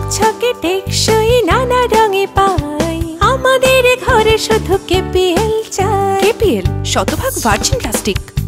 ঝকঝকে টেকসই নানা রঙে পাই। আমাদের ঘরে শুধু কেপিএল চাই। কেপিএল শতভাগ ভার্জিন প্লাস্টিক।